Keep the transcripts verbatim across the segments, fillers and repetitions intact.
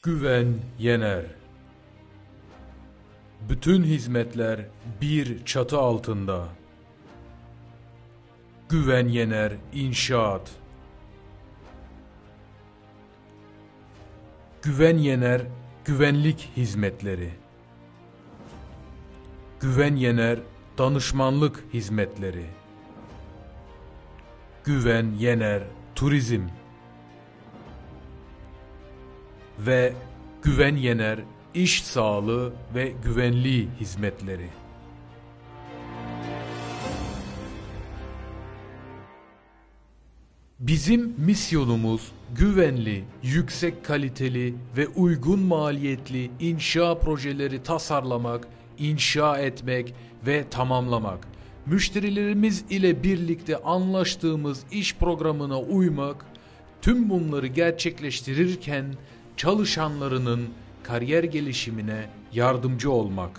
Güven yener. Bütün hizmetler bir çatı altında. Güven yener inşaat. Güven yener güvenlik hizmetleri. Güven yener danışmanlık hizmetleri. Güven yener turizm. Ve güven yener iş sağlığı ve güvenliği hizmetleri. Bizim misyonumuz güvenli, yüksek kaliteli ve uygun maliyetli inşa projeleri tasarlamak, inşa etmek ve tamamlamak. Müşterilerimiz ile birlikte anlaştığımız iş programına uymak, tüm bunları gerçekleştirirken çalışanlarının kariyer gelişimine yardımcı olmak.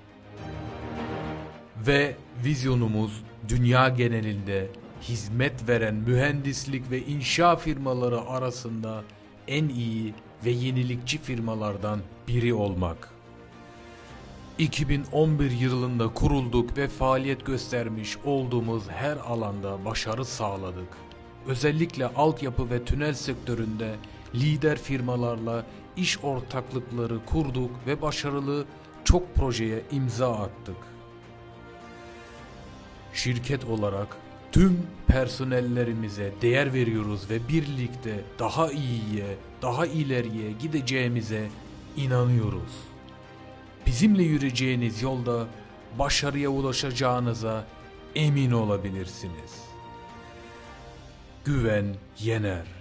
Ve vizyonumuz dünya genelinde hizmet veren mühendislik ve inşa firmaları arasında en iyi ve yenilikçi firmalardan biri olmak. iki bin on bir yılında kurulduk ve faaliyet göstermiş olduğumuz her alanda başarı sağladık. Özellikle altyapı ve tünel sektöründe lider firmalarla iş ortaklıkları kurduk ve başarılı çok projeye imza attık. Şirket olarak tüm personellerimize değer veriyoruz ve birlikte daha iyiye, daha ileriye gideceğimize inanıyoruz. Bizimle yürüyeceğiniz yolda başarıya ulaşacağınıza emin olabilirsiniz. Güven yener.